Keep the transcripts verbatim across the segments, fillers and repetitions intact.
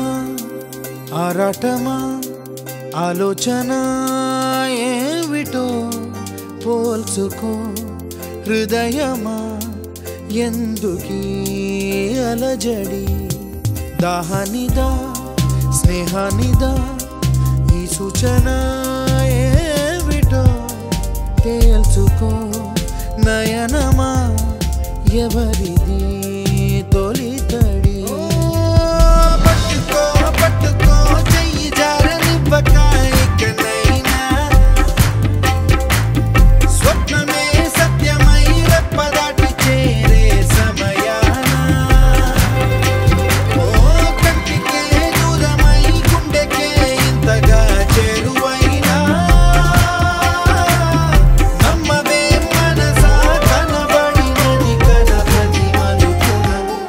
ఆరాటమా ఆరాటమా ఆలోచన ఏమిటో పోల్చుకో హృదయమా ఎందుకీ అలజడి దాహానిదా స్నేహానిదా ఈ సూచన ఏమిటో తేల్చుకో నయనమా ఎవరిది తొలి తడి పట్టుకో పట్టుకో చెయ్యి జారనివ్వక ఇకనైనా స్వప్నమే సత్యమై రెప్పదాటి చేరే సమయాన ఓ కంటికే దూరమై గుండెకే ఇంతగా చేరువైనా నమ్మవే మనసా కనబడినది కదా ప్రతి మలుపున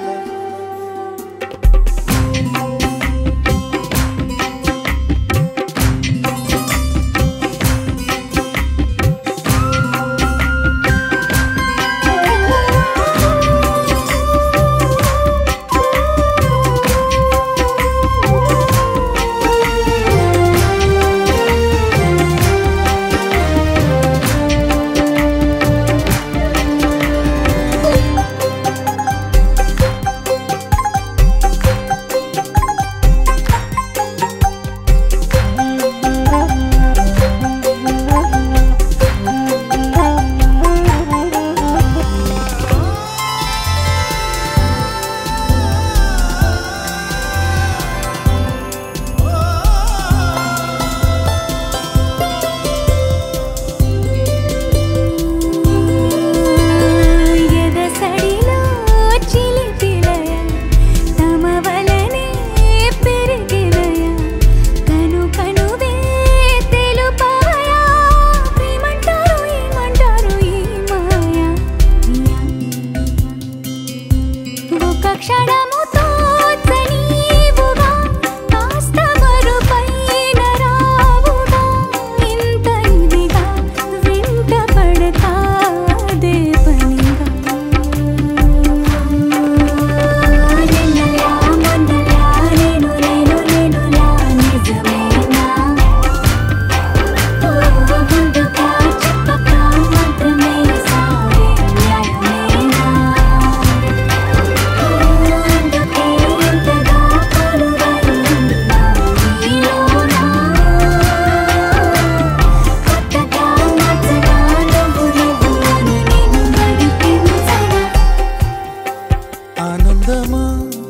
ఆనందమా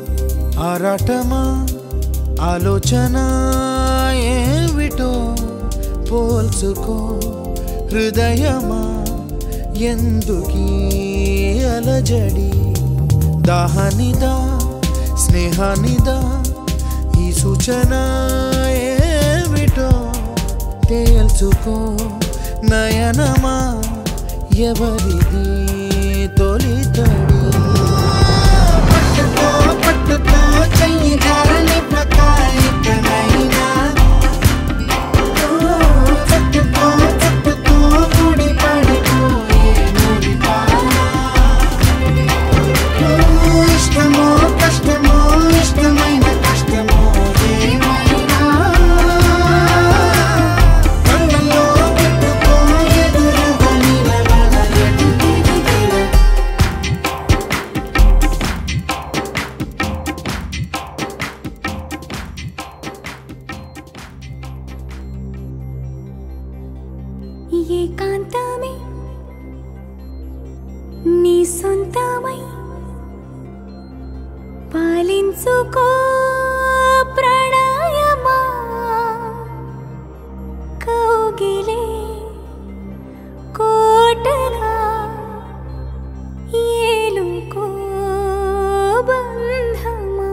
ఆరాటమా ఆలోచన ఏమిటో పోల్చుకో హృదయమా ఎందుకీ అలజడి దాహానిదా స్నేహానిదా ఈ సూచన ఏమిటో తేల్చుకో నయనమా ఎవరిది తొలి తడి పట్టుకో పట్టుకో చెయ్యి జారనివ్వక ఇకనైనా పట్టుకో పట్టుకో ముడి పడిపోయే ముడిపాన ఇష్టమో కష్టమో ఇష్టమైన కష్టమో ఏమైనా కళ్ళలో పెట్టుకో ఎదురుగా నిలబడ ఎటు తిరిగిన ఏకాంతమే నీ సొంతమై పాలించుకో ప్రణయమా కౌగిలే కోటగా ఏలుకో బంధమా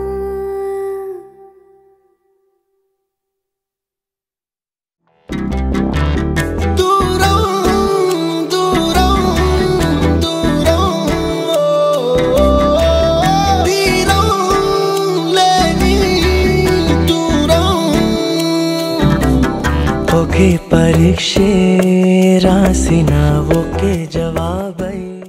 ఒకే పరీక్షే రాసిన ఒకే జవాబై